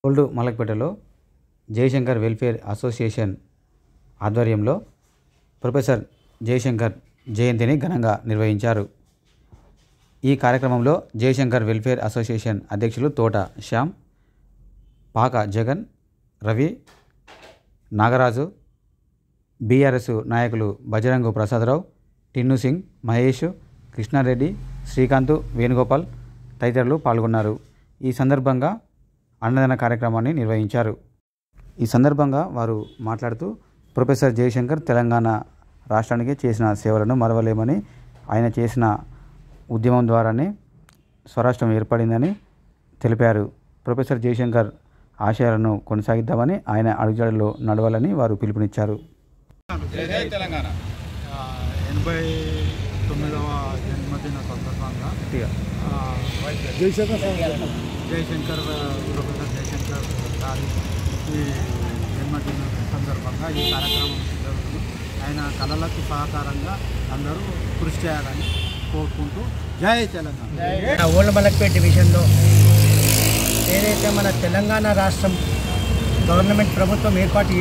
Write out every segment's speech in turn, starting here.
Old మలక్పేటలో Jayashankar welfare association ఆధ్వర్యంలో professor Jayashankar జయంతిని ఘనంగా నిర్వహించారు. ఈ కార్యక్రమంలో జయశంకర్ వెల్ఫేర్ అసోసియేషన్ అధ్యక్షులు తోట శ్యామ్, పాక జగన్, రవి, నాగరాజు, బీఆర్ఎస్ నాయకులు బజరంగు ప్రసాదరావు, టిన్ను సింగ్, మహేష్, కృష్ణారెడ్డి, శ్రీకాంత్, వేణుగోపాల్ తదితరులు పాల్గొన్నారు. ఈ సందర్భంగా అన్నదాన కార్యక్రమాన్ని నిర్వహించారు. ఈ సందర్భంగా వారు మాట్లాడుతూ ప్రొఫెసర్ జయశంకర్ తెలంగాణ రాష్ట్రానికి చేసిన సేవలను మరవలేమని, ఆయన చేసిన ఉద్యమం ద్వారానే స్వరాష్ట్రం ఏర్పడిందని తెలిపారు. ప్రొఫెసర్ జయశంకర్ ఆశయాలను కొనసాగిద్దామని, ఆయన అడుగుజాడల్లో నడవాలని వారు పిలుపునిచ్చారు. 89వ జన్మదిన సందర్భంగా జయశంకర్ ప్రొఫెసర్ జయశంకర్ గారి ఈ జన్మదిన సందర్భంగా ఈ కార్యక్రమం జరుగుతుంది. ఆయన కళలకు సహకారంగా అందరూ కృషి చేయాలని కోరుకుంటూ జై తెలంగాణ. ఓల్డ్ మలక్పేట్ డివిజన్లో ఏదైతే మన తెలంగాణ రాష్ట్రం గవర్నమెంట్ ప్రభుత్వం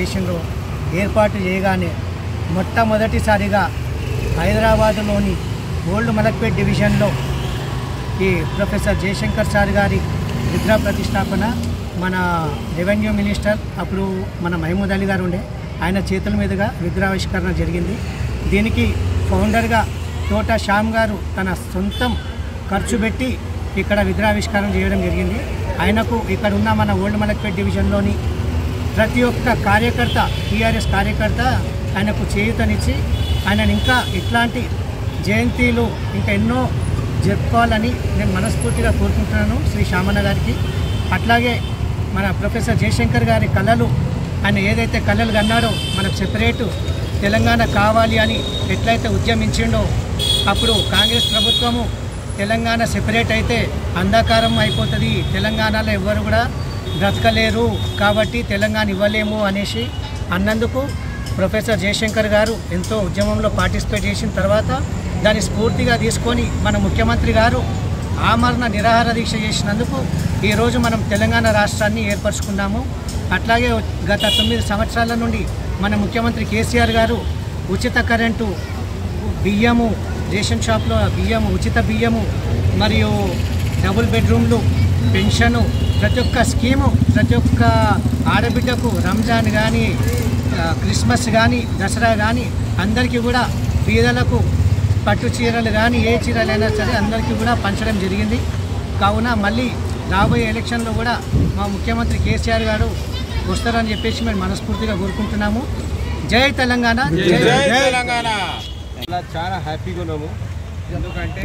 ఏర్పాటు చేయగానే మొట్టమొదటిసారిగా హైదరాబాదులోని ఓల్డ్ మలక్పేట్ డివిజన్లో ఈ ప్రొఫెసర్ జయశంకర్ సార్ గారి విగ్రహ ప్రతిష్టాపన మన రెవెన్యూ మినిస్టర్ అప్పుడు మన మహమూద్ అలీ గారు ఉండే, ఆయన చేతుల మీదుగా విగ్రహావిష్కరణ జరిగింది. దీనికి ఫౌండర్గా తోట శ్యామ్ గారు తన సొంతం ఖర్చు పెట్టి ఇక్కడ విగ్రహావిష్కరణ చేయడం జరిగింది. ఆయనకు ఇక్కడ ఉన్న మన ఓల్డ్ మలక్పేట్ డివిజన్లోని ప్రతి ఒక్క కార్యకర్త, టీఆర్ఎస్ కార్యకర్త ఆయనకు చేయూతనిచ్చి ఆయనను ఇంకా ఇట్లాంటి జయంతిలు ఇంకా ఎన్నో జరుపుకోవాలని నేను మనస్ఫూర్తిగా కోరుకుంటున్నాను శ్రీ శ్యామన్న గారికి. అట్లాగే మన ప్రొఫెసర్ జయశంకర్ గారి కళలు, ఆయన ఏదైతే కళలు కన్నాడో మనకు సెపరేటు తెలంగాణ కావాలి అని ఎట్లయితే ఉద్యమించిండో, అప్పుడు కాంగ్రెస్ ప్రభుత్వము తెలంగాణ సెపరేట్ అయితే అంధకారం అయిపోతుంది, తెలంగాణలో ఎవ్వరు కూడా బ్రతకలేరు కాబట్టి తెలంగాణ ఇవ్వలేము అనేసి అన్నందుకు ప్రొఫెసర్ జయశంకర్ గారు ఎంతో ఉద్యమంలో పార్టిసిపేట్ చేసిన తర్వాత దాన్ని స్ఫూర్తిగా తీసుకొని మన ముఖ్యమంత్రి గారు ఆమరణ నిరాహార దీక్ష చేసినందుకు ఈరోజు మనం తెలంగాణ రాష్ట్రాన్ని ఏర్పరచుకున్నాము. అట్లాగే గత 9 సంవత్సరాల నుండి మన ముఖ్యమంత్రి కేసీఆర్ గారు ఉచిత కరెంటు, బియ్యము, రేషన్ షాప్లో బియ్యము, ఉచిత బియ్యము మరియు డబుల్ బెడ్రూమ్లు, పెన్షను, ప్రతి ఒక్క స్కీము, ప్రతి ఒక్క ఆడబిడ్డకు రంజాన్ కానీ, క్రిస్మస్ కానీ, దసరా కానీ అందరికీ కూడా పేదలకు పట్టు చీరలు కానీ ఏ చీరలైనా సరే అందరికీ కూడా పంచడం జరిగింది. కావున మళ్ళీ రాబోయే ఎలక్షన్లో కూడా మా ముఖ్యమంత్రి కేసీఆర్ గారు వస్తారని చెప్పేసి మేము మనస్ఫూర్తిగా కోరుకుంటున్నాము. జై తెలంగాణ, జై తెలంగాణ. చాలా హ్యాపీగా ఉన్నాము, ఎందుకంటే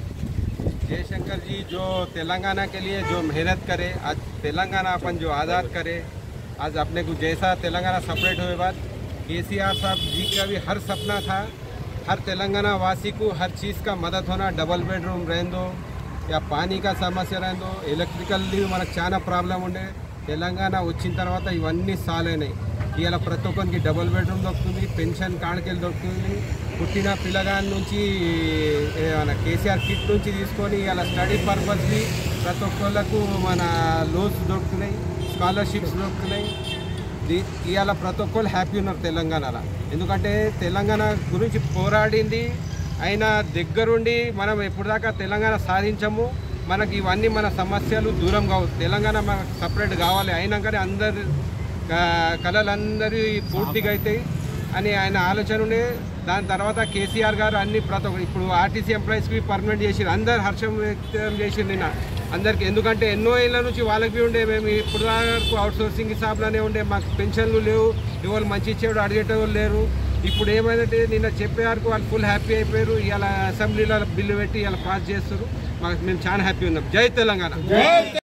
जयशंकर जी जो तेलंगाना के लिए जो मेहनत करे, आज तेलंगाना अपन जो आज़ाद करे, आज अपने को जैसा तेलंगाना सेपरेट हुए बाद केसीआर साहब जी का भी हर सपना था, हर तेलंगाना वासी को हर चीज़ का मदद होना, डबल बेडरूम रहने दो या पानी का समस्या रहने दो, ఎలక్ట్రికల్ మనకు చాలా ప్రాబ్లం ఉండే. తెలంగాణ వచ్చిన తర్వాత ఇవన్నీ సాలైనాయి. ఇవాళ ప్రతి ఒక్కరికి డబుల్ బెడ్రూమ్ దొరుకుతుంది, పెన్షన్ కాడికెళ్ళి దొరుకుతుంది, పుట్టిన పిల్లగాని నుంచి మన కేసీఆర్ కిట్ నుంచి తీసుకొని ఇలా స్టడీ పర్పస్కి ప్రతి ఒక్కళ్ళకు మన లోన్స్ దొరుకుతున్నాయి, స్కాలర్షిప్స్ దొరుకుతున్నాయి. ఇవాళ ప్రతి ఒక్కళ్ళు హ్యాపీ ఉన్నారు తెలంగాణలో, ఎందుకంటే తెలంగాణ గురించి పోరాడింది ఆయన దగ్గరుండి. మనం ఎప్పటిదాకా తెలంగాణ సాధించము, మనకి ఇవన్నీ మన సమస్యలు దూరం కావు, తెలంగాణ మనకు సపరేట్ కావాలి, అయినాకనే అందరి కళలందరి పూర్తిగా అవుతాయి అని ఆయన ఆలోచన ఉండే. దాని తర్వాత కేసీఆర్ గారు అన్ని ప్రతి ఒక్కరు ఇప్పుడు ఆర్టీసీ ఎంప్లాయీస్కి పర్మనెంట్ చేసి అందరు హర్షం వ్యక్తం చేసి నిన్న అందరికీ, ఎందుకంటే ఎన్నో ఏళ్ళ నుంచి వాళ్ళకి ఉండే, మేము ఇప్పుడు వరకు అవుట్ సోర్సింగ్ హిసాబ్లోనే ఉండే, మాకు పెన్షన్లు లేవు, ఎవరు మంచి ఇచ్చేవాడు అడిగేటోళ్ళు లేరు. ఇప్పుడు ఏమైందంటే నిన్న చెప్పే వరకు వాళ్ళు ఫుల్ హ్యాపీ అయిపోయారు. ఇలా అసెంబ్లీలో బిల్లు పెట్టి ఇలా పాస్ చేస్తారు, మేము చాలా హ్యాపీ ఉన్నాం. జై తెలంగాణ.